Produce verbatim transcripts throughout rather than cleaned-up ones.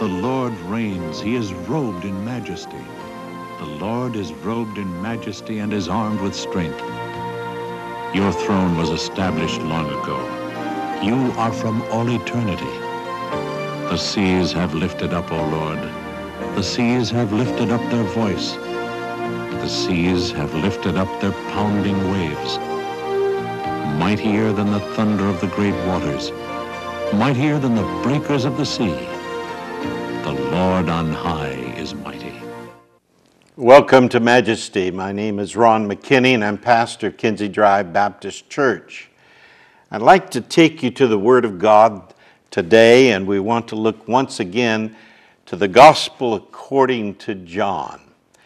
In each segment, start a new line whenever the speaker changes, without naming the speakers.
The Lord reigns. He is robed in majesty. The Lord is robed in majesty and is armed with strength. Your throne was established long ago. You are from all eternity. The seas have lifted up, O Lord. The seas have lifted up their voice. The seas have lifted up their pounding waves. Mightier than the thunder of the great waters, mightier than the breakers of the sea. The Lord on high is mighty.
Welcome to Majesty. My name is Ron McKinney, and I'm pastor of Kinsey Drive Baptist Church. I'd like to take you to the Word of God today, and we want to look once again to the Gospel according to John.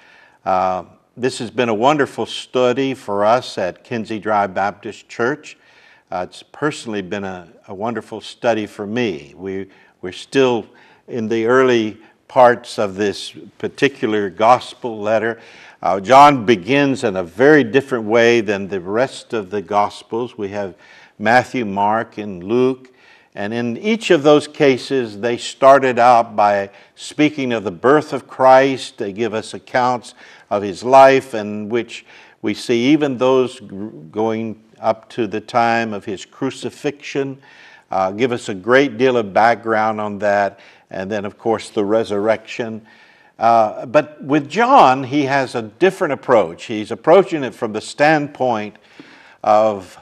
Uh, this has been a wonderful study for us at Kinsey Drive Baptist Church. Uh, it's personally been a, a wonderful study for me. We, we're still in the early parts of this particular gospel letter. Uh, John begins in a very different way than the rest of the gospels. We have Matthew, Mark, and Luke. And in each of those cases, they started out by speaking of the birth of Christ. They give us accounts of his life, in which we see even those going up to the time of his crucifixion. Uh, give us a great deal of background on that. And then, of course, the resurrection. Uh, but with John, he has a different approach. He's approaching it from the standpoint of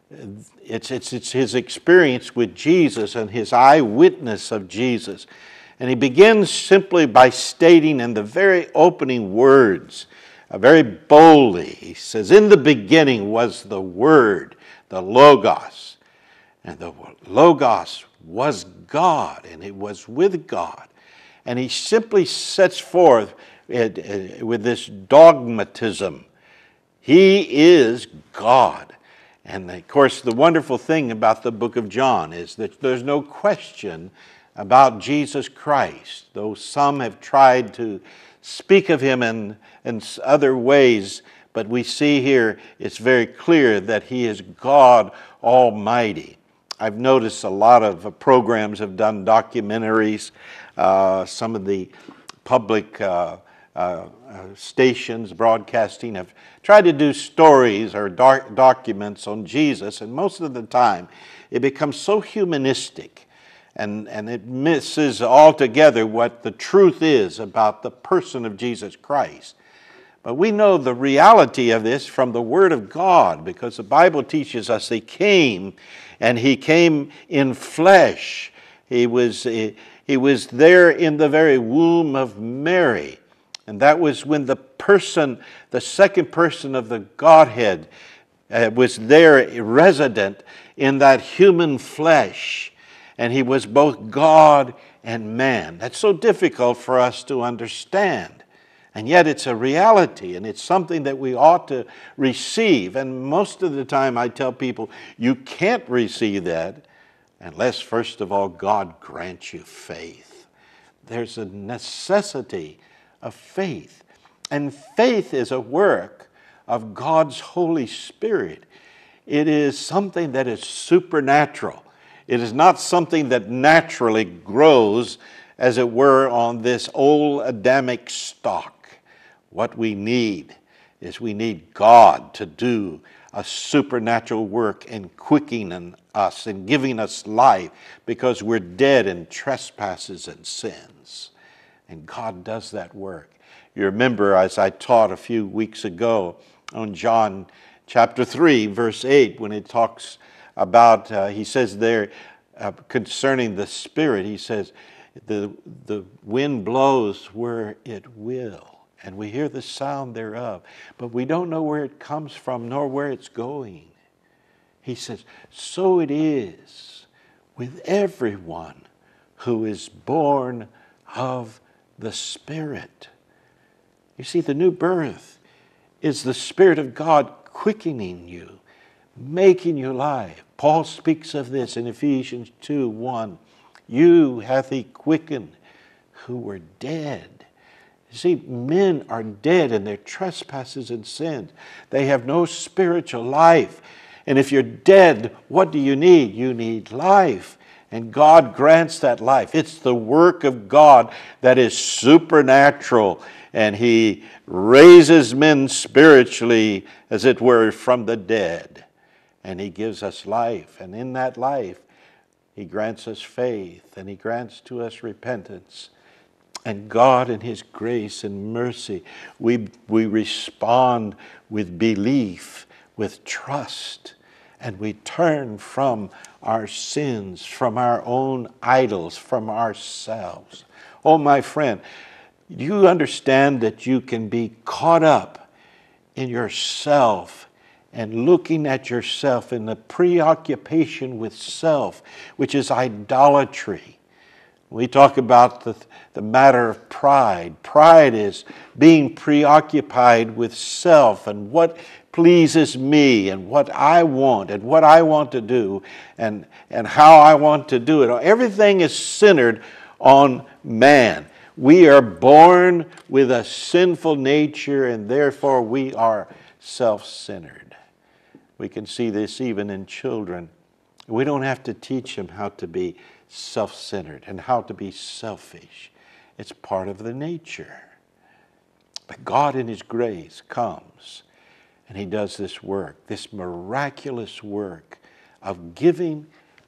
it's, it's, it's his experience with Jesus and his eyewitness of Jesus. And he begins simply by stating in the very opening words, uh, very boldly, he says, "In the beginning was the Word, the Logos, and the Logos was God, and it was with God." And he simply sets forth it, it, with this dogmatism. He is God. And of course, the wonderful thing about the book of John is that there's no question about Jesus Christ, though some have tried to speak of him in, in other ways. But we see here it's very clear that he is God Almighty. I've noticed a lot of programs have done documentaries. Uh, some of the public uh, uh, stations broadcasting have tried to do stories or doc documents on Jesus, and most of the time it becomes so humanistic, and, and it misses altogether what the truth is about the person of Jesus Christ. But we know the reality of this from the Word of God, because the Bible teaches us he came, and he came in flesh. He was, he, he was there in the very womb of Mary. And that was when the person, the second person of the Godhead, uh, was there resident in that human flesh. And he was both God and man. That's so difficult for us to understand. And yet it's a reality, and it's something that we ought to receive. And most of the time I tell people, you can't receive that unless, first of all, God grants you faith. There's a necessity of faith. And faith is a work of God's Holy Spirit. It is something that is supernatural. It is not something that naturally grows, as it were, on this old Adamic stock. What we need is we need God to do a supernatural work in quickening us and giving us life, because we're dead in trespasses and sins. And God does that work. You remember, as I taught a few weeks ago on John chapter three, verse eight, when it talks about, uh, he says there uh, concerning the Spirit, he says, the, the wind blows where it will, and we hear the sound thereof, but we don't know where it comes from nor where it's going. He says, so it is with everyone who is born of the Spirit. You see, the new birth is the Spirit of God quickening you, making you alive. Paul speaks of this in Ephesians two one. You hath he quickened who were dead. You see, men are dead in their trespasses and sins. They have no spiritual life. And if you're dead, what do you need? You need life. And God grants that life. It's the work of God that is supernatural. And He raises men spiritually, as it were, from the dead. And He gives us life. And in that life, He grants us faith. And He grants to us repentance. And God, in His grace and mercy, we, we respond with belief, with trust. And we turn from our sins, from our own idols, from ourselves. Oh, my friend, you understand that you can be caught up in yourself and looking at yourself in the preoccupation with self, which is idolatry. We talk about the, the matter of pride. Pride is being preoccupied with self and what pleases me and what I want and what I want to do and, and how I want to do it. Everything is centered on man. We are born with a sinful nature, and therefore we are self-centered. We can see this even in children. We don't have to teach them how to be self-centered and how to be selfish. It's part of the nature. But God in His grace comes and He does this work, this miraculous work of giving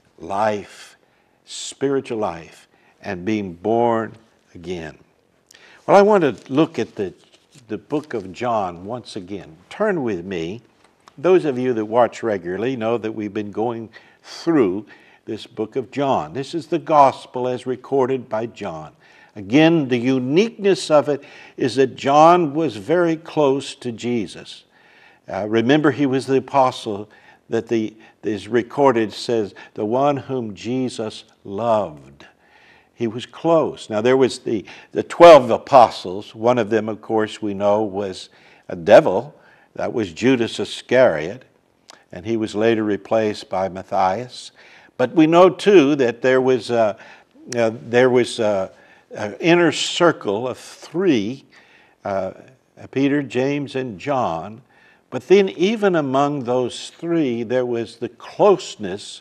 life, spiritual life, and being born again. Well, I want to look at the, the book of John once again. Turn with me. Those of you that watch regularly know that we've been going through this book of John. This is the gospel as recorded by John. Again, the uniqueness of it is that John was very close to Jesus. Uh, remember, he was the apostle that the is recorded says, the one whom Jesus loved. He was close. Now, there was the, the twelve apostles. One of them, of course, we know was a devil. That was Judas Iscariot, and he was later replaced by Matthias. But we know, too, that there was a, uh, there was a, an inner circle of three, uh, Peter, James, and John. But then even among those three, there was the closeness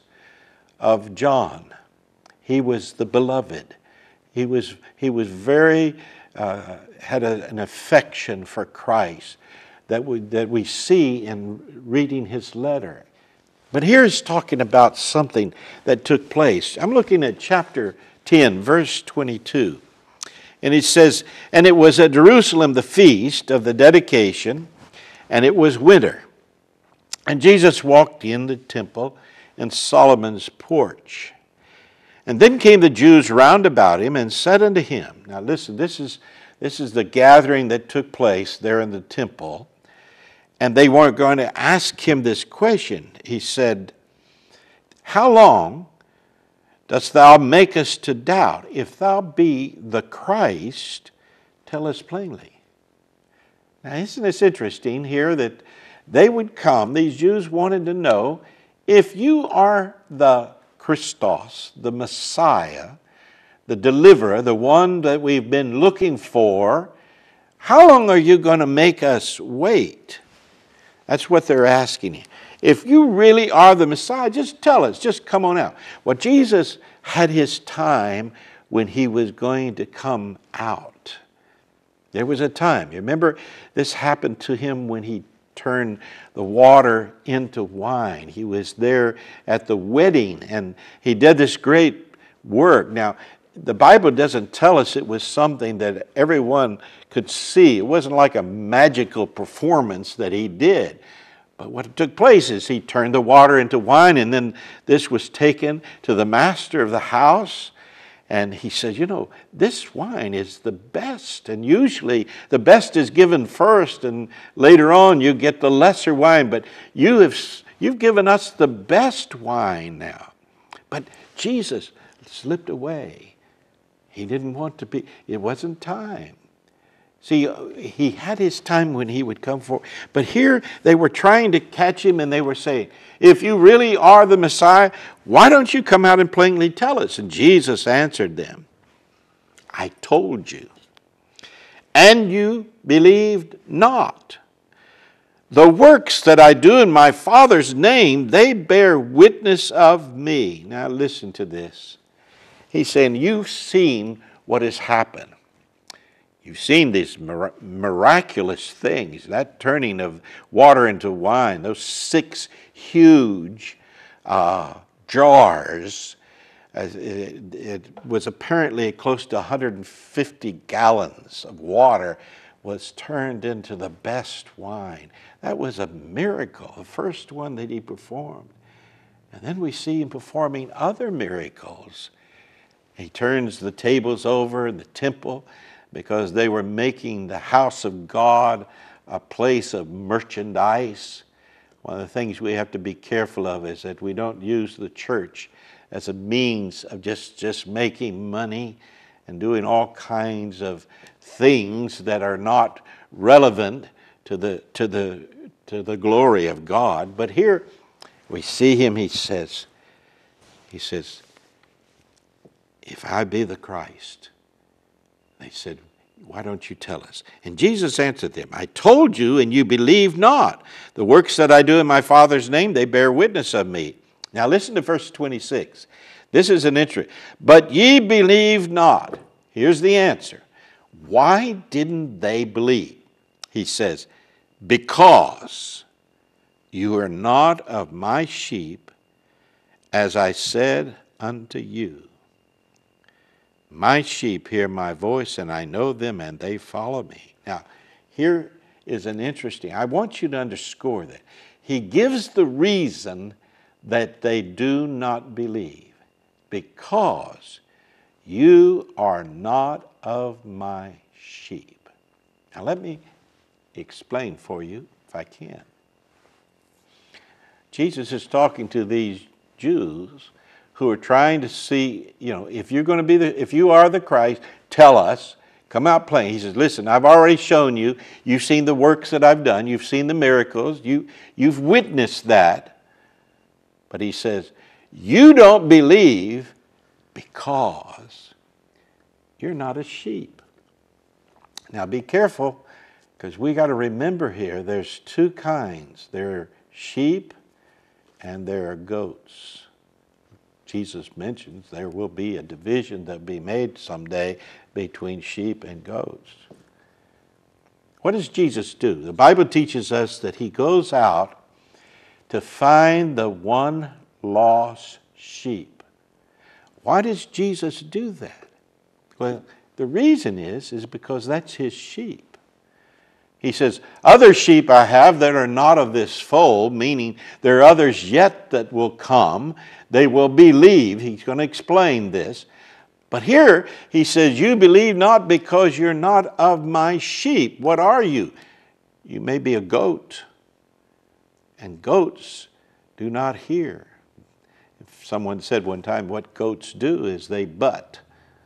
of John. He was the beloved. He was, he was very, uh, had a, an affection for Christ that we, that we see in reading his letter. But here's talking about something that took place. I'm looking at chapter ten, verse twenty-two. And it says, and it was at Jerusalem the feast of the dedication, and it was winter. And Jesus walked in the temple in Solomon's porch. And then came the Jews round about him and said unto him, now listen, this is, this is the gathering that took place there in the temple. And they weren't going to ask him this question. He said, how long dost thou make us to doubt? If thou be the Christ, tell us plainly. Now, isn't this interesting here that they would come, these Jews wanted to know, if you are the Christos, the Messiah, the deliverer, the one that we've been looking for, how long are you going to make us wait? That's what they're asking. If you really are the Messiah, just tell us, just come on out. Well, Jesus had his time when he was going to come out. There was a time. You remember, this happened to him when he turned the water into wine. He was there at the wedding, and he did this great work. Now, the Bible doesn't tell us it was something that everyone could see. It wasn't like a magical performance that he did. But what took place is he turned the water into wine, and then this was taken to the master of the house. And he said, you know, this wine is the best. And usually the best is given first, and later on you get the lesser wine. But you have, you've given us the best wine now. But Jesus slipped away. He didn't want to be, it wasn't time. See, he had his time when he would come forward. But here they were trying to catch him, and they were saying, if you really are the Messiah, why don't you come out and plainly tell us? And Jesus answered them, I told you, and you believed not. The works that I do in my Father's name, they bear witness of me. Now listen to this. He's saying, you've seen what has happened. You've seen these mir- miraculous things, that turning of water into wine, those six huge uh, jars. It, it was apparently close to one hundred fifty gallons of water was turned into the best wine. That was a miracle, the first one that he performed. And then we see him performing other miracles. He turns the tables over in the temple because they were making the house of God a place of merchandise. One of the things we have to be careful of is that we don't use the church as a means of just, just making money and doing all kinds of things that are not relevant to the, to the, to the glory of God. But here we see him, he says, he says, if I be the Christ. They said, why don't you tell us? And Jesus answered them, I told you, and you believe not. The works that I do in my Father's name, they bear witness of me. Now listen to verse twenty-six. This is an interest. But ye believe not. Here's the answer. Why didn't they believe? He says, because you are not of my sheep, as I said unto you. My sheep hear my voice, and I know them, and they follow me. Now, here is an interesting, I want you to underscore that. He gives the reason that they do not believe. Because you are not of my sheep. Now, let me explain for you, if I can. Jesus is talking to these Jews who are trying to see, you know, if you're going to be the, if you are the Christ, tell us, come out plain. He says, listen, I've already shown you, you've seen the works that I've done, you've seen the miracles, you, you've witnessed that. But he says, you don't believe because you're not a sheep. Now be careful, because we got to remember here, there's two kinds. There are sheep and there are goats. Jesus mentions there will be a division that will be made someday between sheep and goats. What does Jesus do? The Bible teaches us that he goes out to find the one lost sheep. Why does Jesus do that? Well, the reason is, is because that's his sheep. He says, other sheep I have that are not of this fold, meaning there are others yet that will come. They will believe. He's going to explain this. But here he says, you believe not because you're not of my sheep. What are you? You may be a goat. And goats do not hear. If someone said one time what goats do is they butt.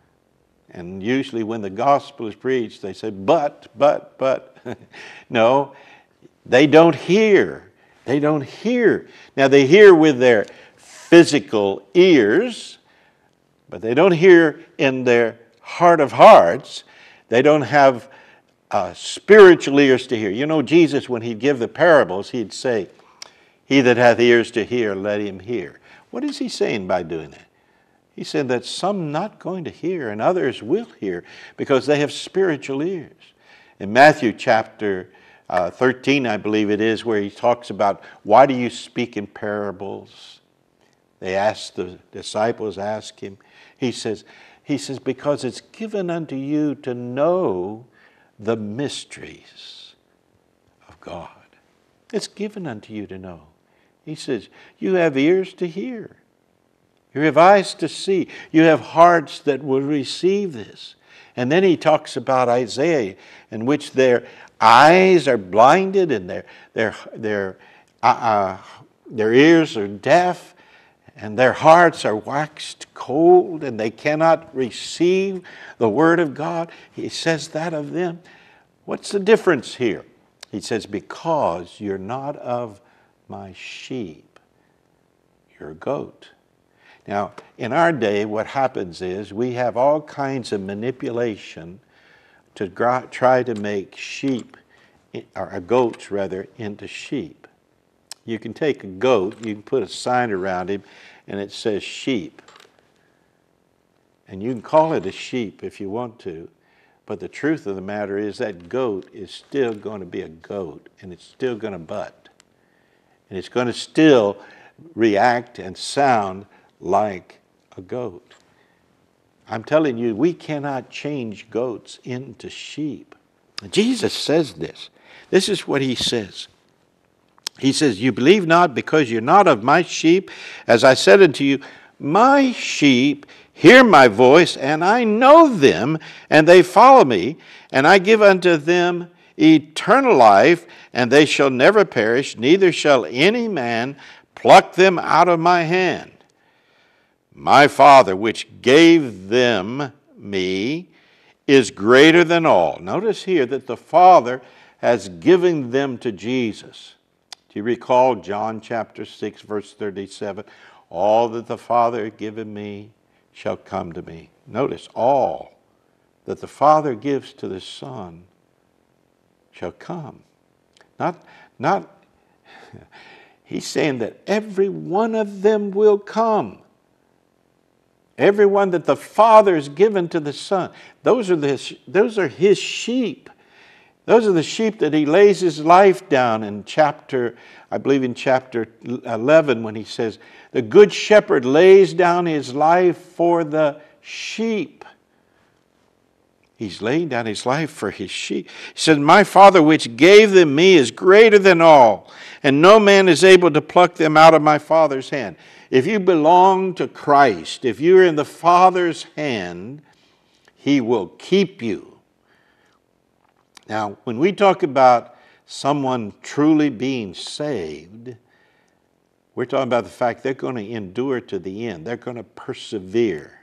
And usually when the gospel is preached, they say, but, but, but. No, they don't hear. They don't hear. Now they hear with their physical ears, but they don't hear in their heart of hearts. They don't have uh, spiritual ears to hear. You know, Jesus, when he'd give the parables, he'd say, he that hath ears to hear, let him hear. What is he saying by doing that? He said that some not going to hear and others will hear because they have spiritual ears. In Matthew chapter uh, thirteen, I believe it is, where he talks about, why do you speak in parables? They ask, the disciples ask him. He says, he says, because it's given unto you to know the mysteries of God. It's given unto you to know. He says, you have ears to hear. You have eyes to see. You have hearts that will receive this. And then he talks about Isaiah, in which their eyes are blinded and their, their, their, uh, uh, their ears are deaf and their hearts are waxed cold and they cannot receive the word of God. He says that of them. What's the difference here? He says, because you're not of my sheep, you're a goat. Now, in our day, what happens is we have all kinds of manipulation to try to make sheep, or goats rather, into sheep. You can take a goat, you can put a sign around him, and it says sheep. And you can call it a sheep if you want to, but the truth of the matter is that goat is still going to be a goat, and it's still going to butt. And it's going to still react and sound like a goat. I'm telling you, we cannot change goats into sheep. Jesus says this. This is what he says. He says, you believe not because you're not of my sheep. As I said unto you, my sheep hear my voice, and I know them, and they follow me, and I give unto them eternal life, and they shall never perish, neither shall any man pluck them out of my hand. My Father, which gave them me, is greater than all. Notice here that the Father has given them to Jesus. Do you recall John chapter six, verse thirty-seven? All that the Father hath given me shall come to me. Notice, all that the Father gives to the Son shall come. Not, not, he's saying that every one of them will come. Everyone that the Father has given to the Son. Those are, the, those are his sheep. Those are the sheep that he lays his life down in chapter, I believe in chapter eleven, when he says, the good shepherd lays down his life for the sheep. He's laying down his life for his sheep. He said, my Father which gave them me is greater than all, and no man is able to pluck them out of my Father's hand. If you belong to Christ, if you're in the Father's hand, he will keep you. Now, when we talk about someone truly being saved, we're talking about the fact they're going to endure to the end. They're going to persevere.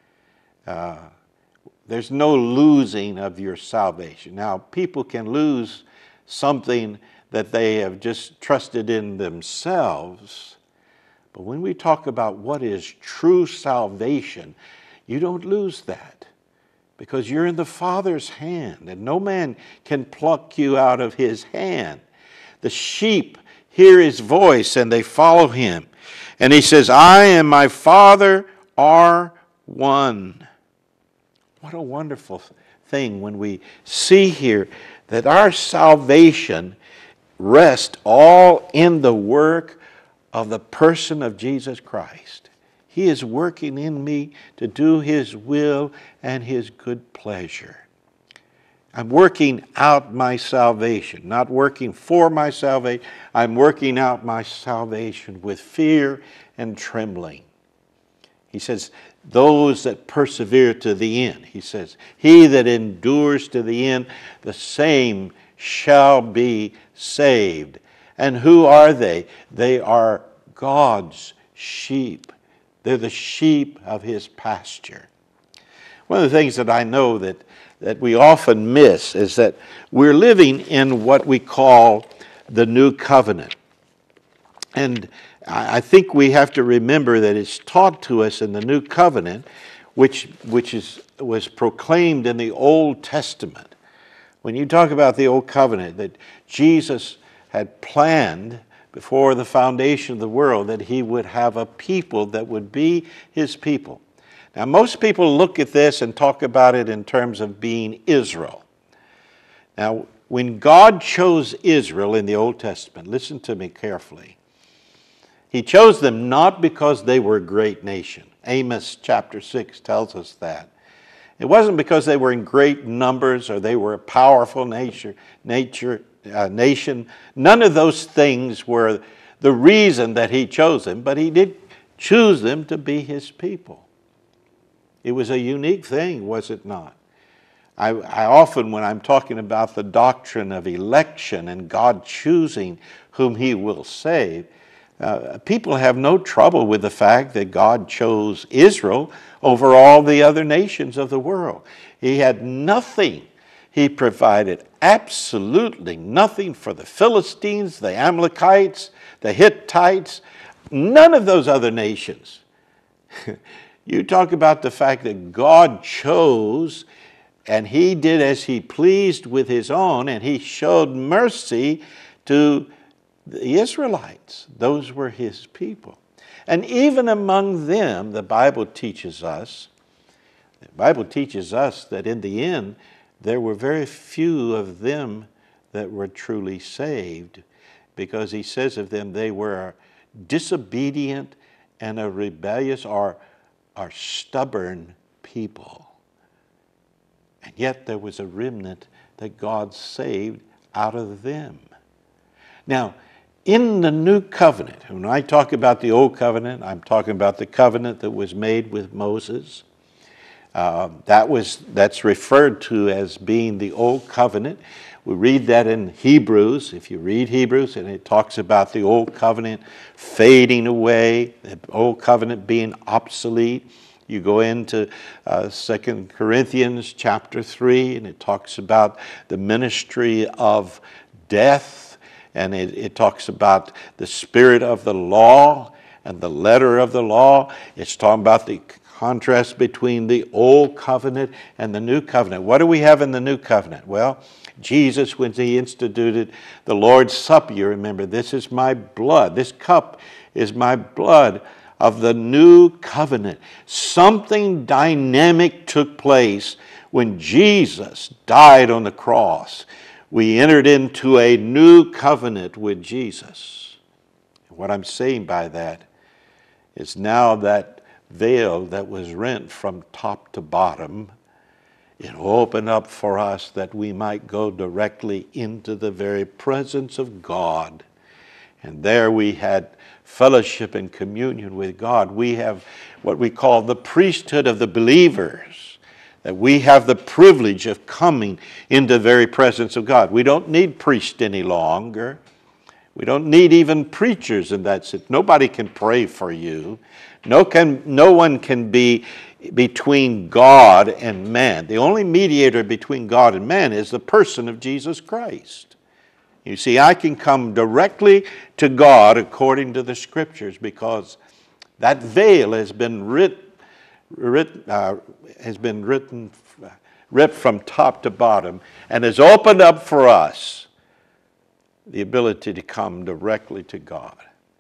Uh, there's no losing of your salvation. Now, people can lose something that they have just trusted in themselves. But when we talk about what is true salvation, you don't lose that. Because you're in the Father's hand, and no man can pluck you out of his hand. The sheep hear his voice, and they follow him. And he says, I and my Father are one. What a wonderful thing when we see here that our salvation rests all in the work of the person of Jesus Christ. He is working in me to do his will and his good pleasure. I'm working out my salvation, not working for my salvation. I'm working out my salvation with fear and trembling. He says, those that persevere to the end. He says, he that endures to the end, the same shall be saved. And who are they? They are God's sheep. They're the sheep of his pasture. One of the things that I know that, that we often miss is that we're living in what we call the new covenant. And I think we have to remember that it's taught to us in the new covenant, which, which is, was proclaimed in the Old Testament. When you talk about the Old Covenant, that Jesus had planned before the foundation of the world that he would have a people that would be his people. Now, most people look at this and talk about it in terms of being Israel. Now, when God chose Israel in the Old Testament, listen to me carefully. He chose them not because they were a great nation. Amos chapter six tells us that. It wasn't because they were in great numbers or they were a powerful nature, nature, uh, nation. None of those things were the reason that he chose them, but he did choose them to be his people. It was a unique thing, was it not? I, I often, when I'm talking about the doctrine of election and God choosing whom he will save, uh, people have no trouble with the fact that God chose Israel over all the other nations of the world. He had nothing. He provided absolutely nothing for the Philistines, the Amalekites, the Hittites, none of those other nations. You talk about the fact that God chose and he did as he pleased with his own, and he showed mercy to the Israelites. Those were his people. And even among them, the Bible teaches us The Bible teaches us that in the end, there were very few of them that were truly saved, because he says of them they were disobedient and a rebellious or, or stubborn people. And yet there was a remnant that God saved out of them. Now, in the new covenant, when I talk about the old covenant, I'm talking about the covenant that was made with Moses. Uh, that was, that's referred to as being the old covenant. We read that in Hebrews. If you read Hebrews, and it talks about the old covenant fading away, the old covenant being obsolete. You go into uh, Second Corinthians chapter three, and it talks about the ministry of death, and it, it talks about the spirit of the law and the letter of the law. It's talking about the contrast between the old covenant and the new covenant. What do we have in the new covenant? Well, Jesus, when he instituted the Lord's Supper, you remember, this is my blood. This cup is my blood of the new covenant. Something dynamic took place when Jesus died on the cross. We entered into a new covenant with Jesus. What I'm saying by that is now that veil that was rent from top to bottom, it opened up for us that we might go directly into the very presence of God. And there we had fellowship and communion with God. We have what we call the priesthood of the believers, that we have the privilege of coming into the very presence of God. We don't need priests any longer. We don't need even preachers in that sense. Nobody can pray for you. No, can, no one can be between God and man. The only mediator between God and man is the person of Jesus Christ. You see, I can come directly to God according to the Scriptures, because that veil has been writ, writ, uh, has been written, ripped from top to bottom, and has opened up for us the ability to come directly to God.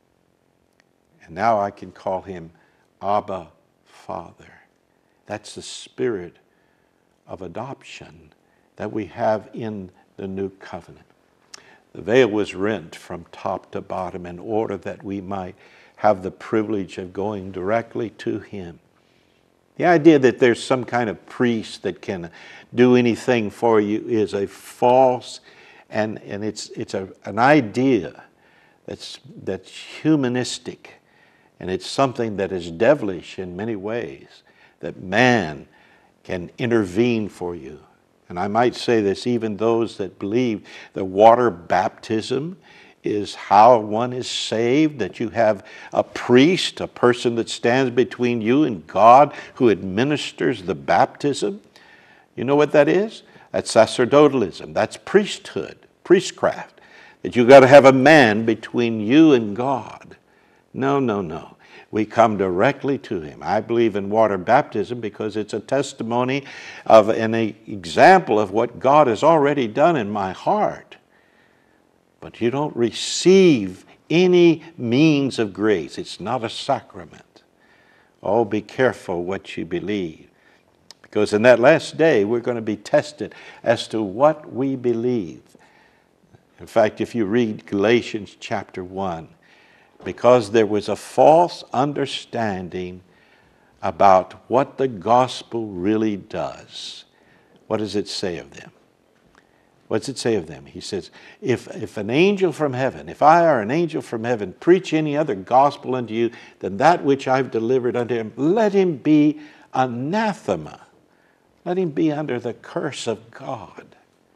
And now I can call him Abba, Father. That's the spirit of adoption that we have in the new covenant. The veil was rent from top to bottom in order that we might have the privilege of going directly to him. The idea that there's some kind of priest that can do anything for you is a false, and, and it's, it's a, an idea that's, that's humanistic, and it's something that is devilish in many ways, that man can intervene for you. And I might say this, even those that believe that water baptism is how one is saved, that you have a priest, a person that stands between you and God, who administers the baptism. You know what that is? That's sacerdotalism. That's priesthood, priestcraft. That you've got to have a man between you and God. No, no, no. We come directly to him. I believe in water baptism because it's a testimony of an example of what God has already done in my heart. But you don't receive any means of grace. It's not a sacrament. Oh, be careful what you believe. Because in that last day, we're going to be tested as to what we believe. In fact, if you read Galatians chapter one, because there was a false understanding about what the gospel really does. What does it say of them? What does it say of them? He says, if, if an angel from heaven, if I are an angel from heaven, preach any other gospel unto you than that which I've delivered unto him, let him be anathema. Let him be under the curse of God.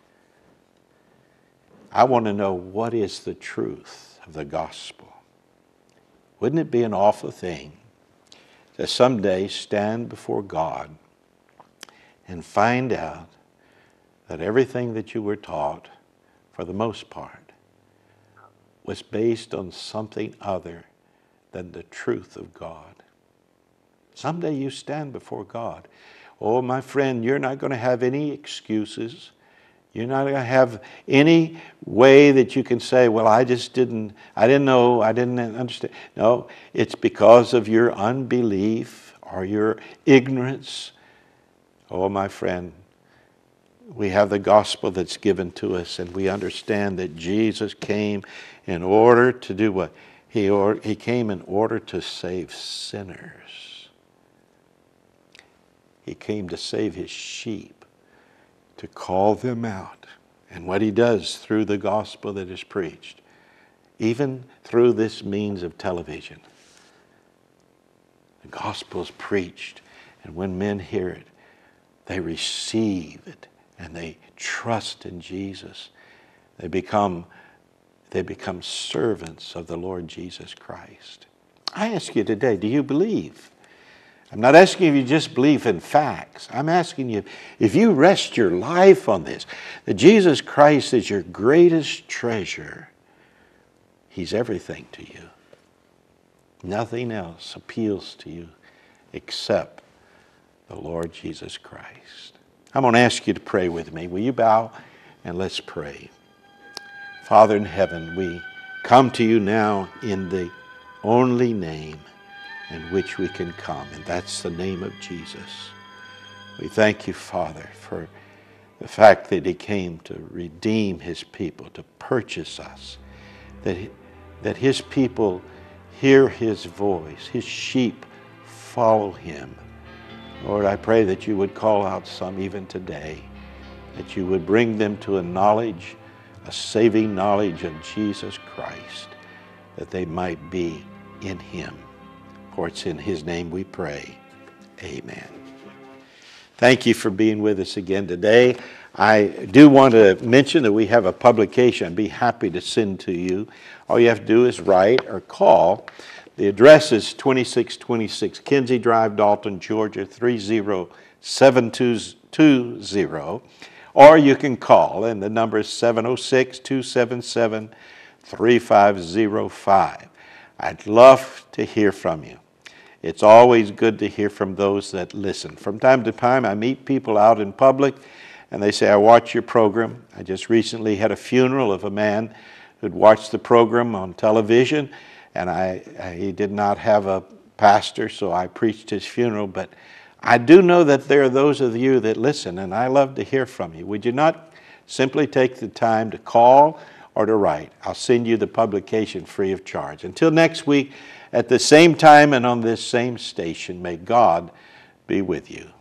I want to know, what is the truth of the gospel? Wouldn't it be an awful thing to someday stand before God and find out that everything that you were taught, for the most part, was based on something other than the truth of God? Someday you stand before God. Oh, my friend, you're not going to have any excuses. You're not going to have any way that you can say, well, I just didn't, I didn't know, I didn't understand. No, it's because of your unbelief or your ignorance Oh, my friend, we have the gospel that's given to us, and we understand that Jesus came in order to do what? He, or, he came in order to save sinners. He came to save his sheep, to call them out. And what he does through the gospel that is preached, even through this means of television, the gospel is preached, and when men hear it, they receive it, and they trust in Jesus. They become, they become servants of the Lord Jesus Christ. I ask you today, do you believe? I'm not asking if you just believe in facts. I'm asking you if you rest your life on this, that Jesus Christ is your greatest treasure. He's everything to you. Nothing else appeals to you except the Lord Jesus Christ. I'm going to ask you to pray with me. Will you bow and let's pray. Father in heaven, we come to you now in the only name in which we can come, and that's the name of Jesus. We thank you, Father, for the fact that he came to redeem his people, to purchase us, that, that his people hear his voice, his sheep follow him. Lord, I pray that you would call out some even today, that you would bring them to a knowledge, a saving knowledge of Jesus Christ, that they might be in him. For it's in his name we pray. Amen. Thank you for being with us again today. I do want to mention that we have a publication I'd be happy to send to you. All you have to do is write or call. The address is twenty-six twenty-six Kinsey Drive, Dalton, Georgia, three zero seven two two zero. Or you can call, and the number is seven oh six, two seven seven, three five zero five. I'd love to hear from you. It's always good to hear from those that listen. From time to time, I meet people out in public, and they say, I watch your program. I just recently had a funeral of a man who'd watched the program on television, and I, I, he did not have a pastor, so I preached his funeral. But I do know that there are those of you that listen, and I love to hear from you. Would you not simply take the time to call or to write? I'll send you the publication free of charge. Until next week, at the same time and on this same station, may God be with you.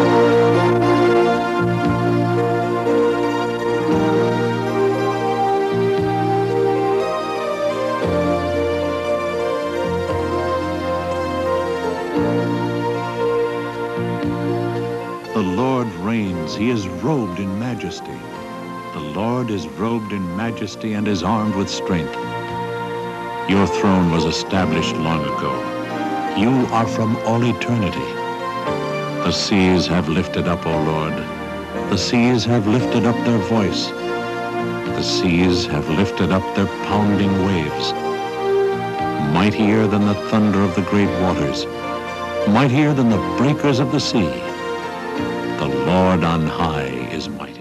The Lord reigns. He is robed in majesty. The Lord is robed in majesty and is armed with strength. Your throne was established long ago. You are from all eternity. The seas have lifted up, O Lord. The seas have lifted up their voice. The seas have lifted up their pounding waves. Mightier than the thunder of the great waters, mightier than the breakers of the sea. The Lord on high is mighty.